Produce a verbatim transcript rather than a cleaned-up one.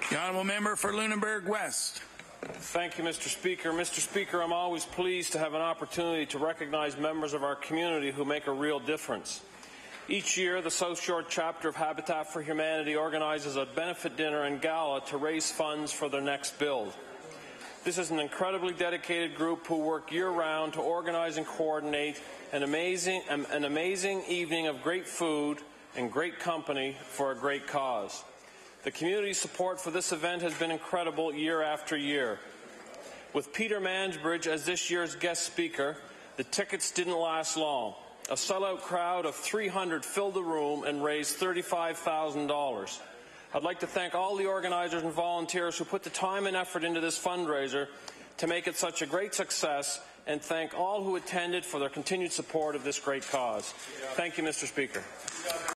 The honourable member for Lunenburg West. Thank you, Mister Speaker. Mister Speaker, I'm always pleased to have an opportunity to recognize members of our community who make a real difference. Each year, the South Shore chapter of Habitat for Humanity organizes a benefit dinner and gala to raise funds for their next build. This is an incredibly dedicated group who work year-round to organize and coordinate an amazing, an amazing evening of great food and great company for a great cause. The community support for this event has been incredible year after year. With Peter Mansbridge as this year's guest speaker, the tickets didn't last long. A sellout crowd of three hundred filled the room and raised thirty-five thousand dollars. I'd like to thank all the organizers and volunteers who put the time and effort into this fundraiser to make it such a great success, and thank all who attended for their continued support of this great cause. Thank you, Mister Speaker.